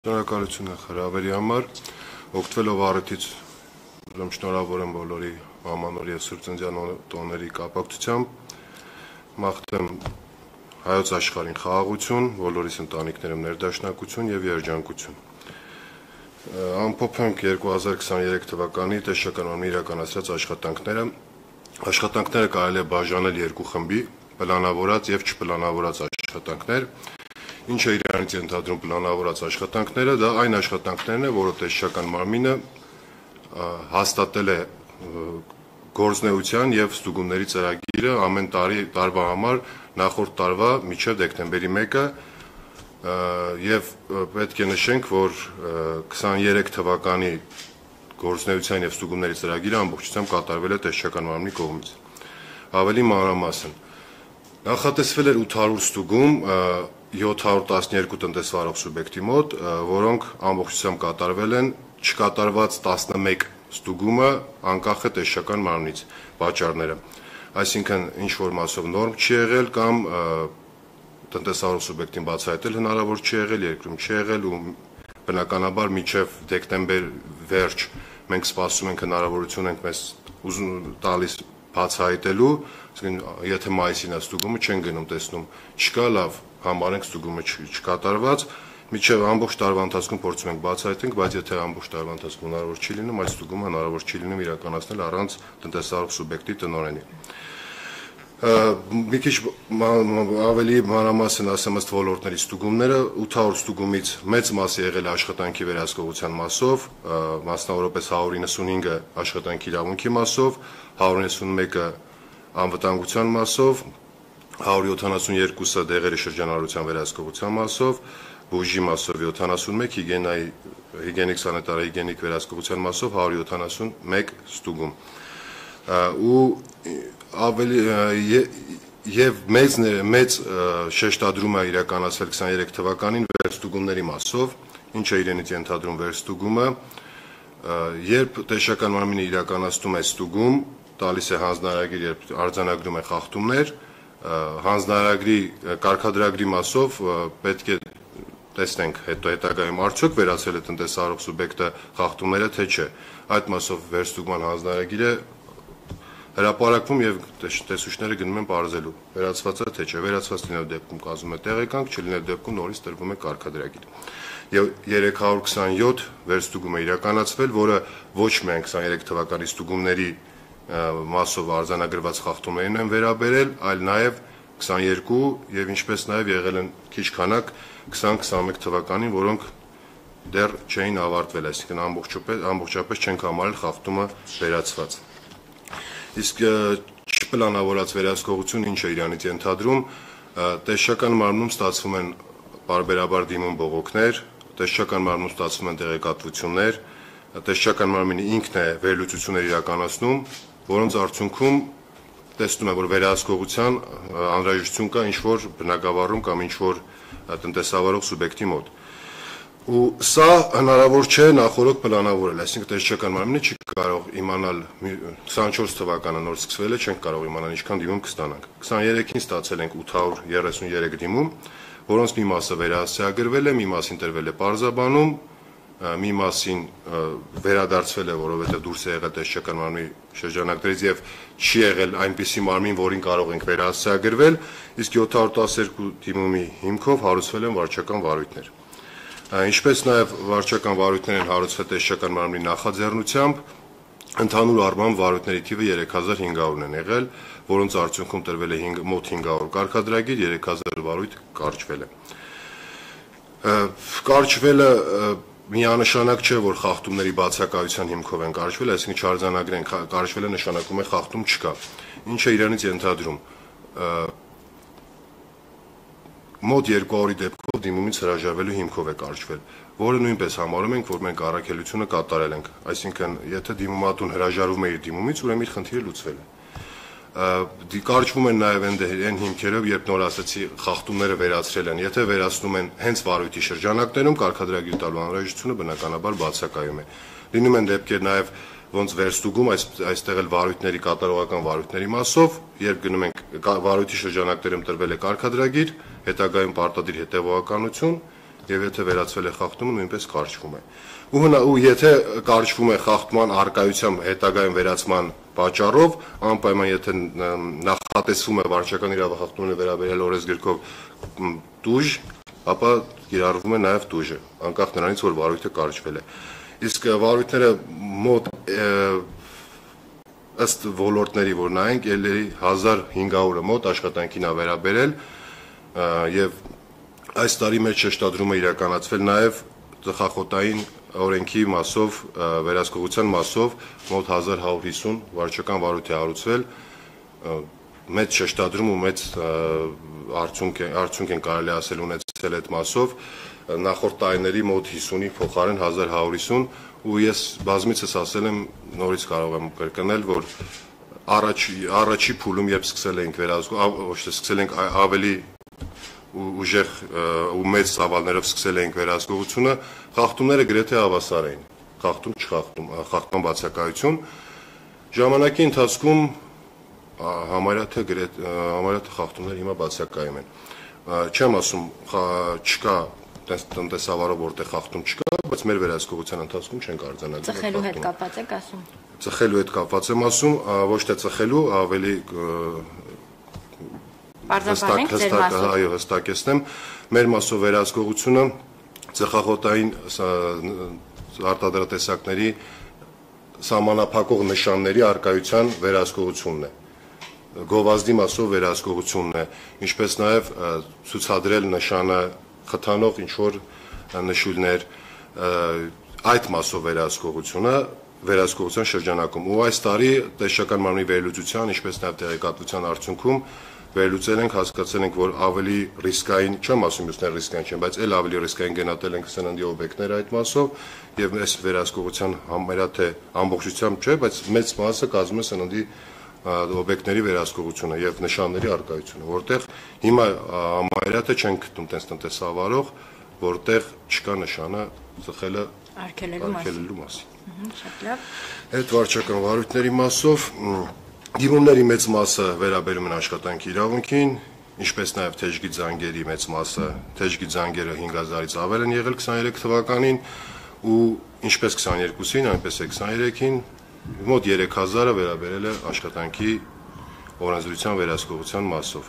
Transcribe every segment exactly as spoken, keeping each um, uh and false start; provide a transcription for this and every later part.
Շնորհակալություն խրավերի համար, օգտվելով առիթից ուրեմն շնորհավորեմ բոլորի ամանորի եւ սուրբծննդյան տոների կապակցությամբ, մաղթեմ հայոց աշխարհին խաղաղություն, բոլորիս ընտանիքներում ներդաշնակություն եւ երջանկություն։ Ամփոփենք երկու հազար քսաներեք թվականի տեսչական իրականացրած աշխատանքները։ Աշխատանքները կարելի է բաժանել երկու խմբի՝ պլանավորած եւ չպլանավորած աշխատանքներ։ Ինչ է իրանից ենթադրում պլանավորած աշխատանքները, դա այն աշխատանքներն է, որը տեսչական մարմինը հաստատել է գործնեության եւ ստուգումների ծրագիրը ամեն տարի տարվա համար նախորդ տարվա մինչեւ դեկտեմբերի մեկը եւ պետք է նշենք, որ քսաներեք թվականի գործնեության եւ ստուգումների ծրագիրը ամբողջությամբ կատարվել է տեսչական մարմնի կողմից։ Ավելի մանրամասն նախատեսվել էր ութ հարյուր ստուգում յոթ հարյուր տասներկու տնտեսվարող սուբյեկտի մոտ, որոնք ամբողջությամբ կատարվել են, չկատարված տասնմեկ ստուգումը անկախ է տեսչական մարմնից պատճառները։ Այսինքն ինչ որ մասով նորմ չի եղել կամ տնտեսվարող սուբյեկտին բացահայտել հնարավոր չի եղել, երկրում չի եղել ու բնականաբար մինչև դեկտեմբեր վերջ մենք սպասում ենք հնարավորություն ենք մեզ տալիս բացահայտելու, եթե մայիսին է ստուգումը չեն գնում տեսնում, չկա լավ համարենք ստուգումը չկատարված, մինչև ամբողջ տարվա ընթացքում փորձում ենք բացահայտենք, բայց եթե ամբողջ տարվա ընթացքում հնարավոր չի լինում, այս ստուգումը հնարավոր չի լինում իրականացնել առանց տնտեսվարող սուբյեկտի տնօրենի։ Մի քիչ ավելի մանրամասն ասեմ ըստ ոլորտների ստուգումները, ութ հարյուր ստուգումից մեծ մասը եղել է աշխատանքի վերահսկողության մասով, մասնավորապես հարյուր իննսունհինգը աշխատանքի իրավունքի մասով, հարյուր իննսունմեկը անվտանգության մասով, հարյուր յոթանասունյոթը դեղերի շրջանառության վերահսկողության մասով, բուժի մասով յոթանասունմեկ, հիգիենայի հիգիենիկ սանիտարի հիգիենիկ վերահսկողության մասով հարյուր յոթանասունմեկ ստուգում։ Ու ավելի եւ մեծ մեծ շեշտադրում է իրականացվել քսաներեք թվականին վերստուգումների մասով, ինչը իրենից ենթադրում վերստուգումը, երբ տեսչական մարմինը իրականացնում է ստուգում, տալիս է հանձնարարագիր, երբ արձանագրում է խախտումներ, հանձնարարագրի կարգադրագրի մասով պետք է տեսնենք հետո հետագայում արդյոք վերացել է տնտեսվարող սուբյեկտը խախտումները թե չէ։ Այդ մասով վերստուգման հանձնարարագիրը հրապարակվում եւ տեսուչները գնում են բարձելու վերացված է թե չէ, վերացված լինելու դեպքում կազմում է տեղեկանք, չլինելու դեպքում նորից տրվում է կարգադրագիր։ Եվ երեք հարյուր քսաներեք վերստուգում է իրականացվել, որը ոչ միայն քսաներեք թվականի ստուգումների մասով արձանագրված խախտումներին են վերաբերել, այլ նաեւ քսաներկու եւ ինչպես նաեւ եղել են քիչ քանակ քսան քսանմեկ թվականին, որոնք դեռ չէին ավարտվել, այսինքն ամբողջապես ամբողջապես չենք համարել խախտումը վերացված։ Իսկ չպլանավորած վերահսկողություն ինչ է իրանից ենթադրում, տեսչական մարմնում ստացվում են բարբերաբար դիմում բողոքներ, տեսչական մարմնում ստացվում են տեղեկատվություններ, տեսչական մարմինը ինքն է վերլուծություններ իրականացնում, որոնց արդյունքում տեսնում է, որ վերահսկողության անհրաժեշտություն կա ինչ-որ բնակավարում կամ ինչ-որ տնտեսավարող սուբյեկտի մոտ։ Ու սա հնարավոր չէ նախորդ պլանավորել, այսինքն տեսչական մարմինը չի կարող իմանալ քսաներորդ թվականը նոր սկսվել է, չենք կարող իմանալ ինչքան դիմում կստանանք։ քսաներեքին ստացել ենք ութ հարյուր երեսունյոթ դիմում, որոնց մի մասը վերահսկագրվել է, մի մասին տրվել է պարզաբանում, մի մասին վերադարձվել է, որովհետև դուրս է եղել տեսչական մարմնի շրջանակներից եւ չի եղել այնպիսի մարմին, որին կարող ենք վերահսկագրվել, իսկ յոթ հարյուր տասներկու դիմումի հիմքով հարուցվել են վարչական վարույթներ։ Ինչպես նաև վարչական վարույթներ են հարուցվել տեսչական մարմնի նախաձեռնությամբ, ընդհանուր առմամբ վարույթների թիվը երեք հազար հինգ հարյուր են եղել, որոնց արդյունքում տրվել է մոտ հինգ հարյուր կարգադրագիր, երեք հազար վարույթ կարճվել է։ Կարճվելը միանշանակ չէ, որ խախտումների բացակայության հիմքով են կարճվել, այսինքն չարձանագրեն կարճվելը նշանակում է խախտում չկա։ Ինչը իրանից ենթադրում մոտ երկու օրի դեպքով դիմումից հրաժարվելու հիմքով է կարճվել, որը նույնպես համարում ենք, որ մենք առաքելությունը կատարել ենք, այսինքն եթե դիմումատուն հրաժարվում է իր դիմումից, ուրեմն իր խնդիրը լուծվել է։ Կարճվում են նաև այն հիմքերով, երբ նոր ասացի խախտումները վերացրել են, եթե վերացնում են հենց վարույթի շրջանակներում, կարգադրագիր տալու անհրաժեշտությունը բնականաբար բացակայում է։ Լինում են դեպքեր նաև ոնց վերստուգում այստեղ էլ վարույթների կատարողական վարույթների մասով, երբ գնում ենք վարույթի շրջանակներում տրվել է կարգադրագիր, հետագայում պարտադիր հետևողականություն, եւ եթե վերածվել է խախտումը, նույնպես կարճվում է։ Ու հնա ու եթե կարճվում է խախտման արկայությամբ հետագայում վերացման պատճառով, անպայման եթե նախատեսվում է վարչական իրավախախտումների վերաբերյալ օրենսգրքով տուժ, ապա կիրառվում է նաև տուժը, անկախ նրանից, որ վարույթը կարճվել է։ Իսկ վարույթները մոտ ըստ ոլորտների, որ նայենք, ելների հազար հինգ հարյուրը մոտ աշխատանքին ա վերաբերել եւ այս տարի մեր շեշտադրումը իրականացվել նաև ծխախոտային օրենքի մասով, վերահսկողության մասով մոտ հազար հարյուր հիսուն վարչական վարույթ է հարուցվել, մեծ շեշտադրում ու մեծ արդյունք արդյունք են կարելի ասել ունեցել այդ մասով, նախորդ տարիների մոտ հիսունի փոխարեն հազար հարյուր հիսուն, ու ես բազմիցս ասել եմ, նորից կարող եմ կրկնել, որ առաջի առաջի փուլում երբ սկսել ենք վերահսկել, ոչ թե սկսել ենք ավելի ուժեղ ու մեծ ծավալներով սկսել ենք վերահսկողությունը, խախտումները գրեթե հավասար էին, խախտում չխախտում, խախտման բացակայություն, ժամանակի ընթացքում համարյա թե գրեթե համարյա թե խախտումները հիմա բացակայում են։ Չեմ ասում չկա տնտեսավարով որտեղ խախտում չկա, բայց մեր վերահսկողության ընթացքում չենք արձանագրել։ Ծխելու հետ կապված եք ասում։ Ծխելու հետ կապված եմ ասում, ոչ թե ծխելու, ավելի Պարզաբանենք ձեր մասով։ Այո, հստակեցնեմ, մեր մասով վերահսկողությունը ծխախոտային արտադրատեսակների սահմանափակող նշանների արկայության վերահսկողությունն է։ Գովազդի մասով վերահսկողությունն է, ինչպես նաև ցուցադրել նշանը խթանող ինչ-որ նշույլներ, այդ մասով վերահսկողությունը վերահսկողության շրջանակում։ Ու այս տարի տեսչական մարմնի վերլուծության, ինչպես նաև տեղեկատվության արդյունքում վերլուծել ենք, հասկացել ենք, որ ավելի ռիսկային, չեմ ասում մյուսներ ռիսկային չեն, բայց էլ ավելի ռիսկային գնահատել ենք սննդի օբյեկտները այդ մասով, եւ այս վերահսկողության համարյա թե ամբողջությամբ չէ, բայց մեծ մասը կազմում է սննդի օբյեկտների վերահսկողությունը եւ նշանների արկայությունը, որտեղ հիմա համարյա թե չենք գտնում տես տնտեսավարող, որտեղ չկա նշանը ծխելը արգելելու մասին։ Շատ լավ։ Այդ վարչական վարույթների մասով դիմումների մեծ մասը վերաբերում են աշխատանքի իրավունքին, ինչպես նաև թեժգի զանգերի մեծ մասը, թեժգի զանգերը հինգ հազարից ավել են եղել քսաներեք թվականին ու ինչպես քսաներկուսին, այնպես է քսաներեքին մոտ երեք հազարը վերաբերել է աշխատանքի օրենսդրության վերահսկողության մասով։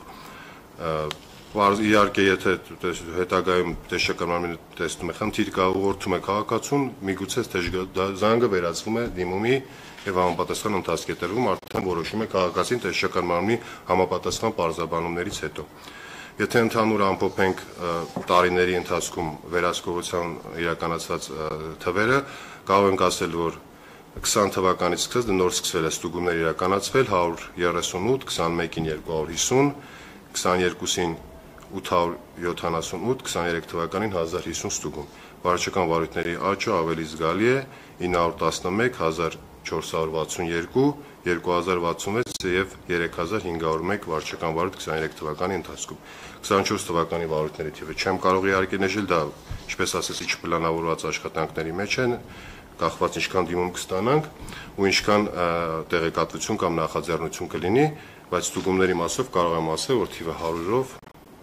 Իհարկե, եթե հետագայում տեսչական մարմինը տեսնում է խնդիր կա, ուղղորդում է քաղաքացուն, միգուցե զանգը վերածվում է դիմումի եւ համապատասխան ընթացք է տրվում, արդեն որոշում է քաղաքացին տեսչական մարմնի համապատասխան պարզաբանումներից հետո։ Եթե ընդհանուր ամփոփենք տարիների ընթացքում վերահսկողության իրականացված թվերը, կարող ենք ասել, որ քսան թվականից սկսած նոր սկսվել է ստուգումներ իրականացվել հարյուր երեսունութ, քսանմեկին երկու հարյուր հիսուն, քսաներկուսին ութ հարյուր յոթանասունութ, քսաներեք թվականին հազար հիսուն ստուգում։ Վարչական վարույթների աճը ավելի զգալի է ինը հարյուր տասնմեկ, հազար չորս հարյուր վաթսունյերկու, երկու հազար վաթսունվեց եւ երեք հազար հինգ հարյուր մեկ վարչական վարույթ քսաներեք թվականի ընթացքում։ քսանչորս թվականի վարույթների թիվը չեմ կարող իհարկե նշել, դա ինչպես ասեցի, չպլանավորված աշխատանքների մեջ են, կախված ինչքան դիմում կստանանք ու ինչքան տեղեկատվություն կամ նախաձեռնություն կլինի, բայց ստուգումների մասով կարող եմ ասել, որ թիվը հարյուրով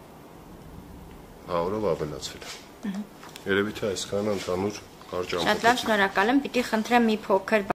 հարյուրով ավելացվել է։ Երևի թե այսքանը ընդհանուր կարճ ամփոփ։ Շատ լավ, շնորհակալ եմ, պիտի խնդրեմ մի փոքր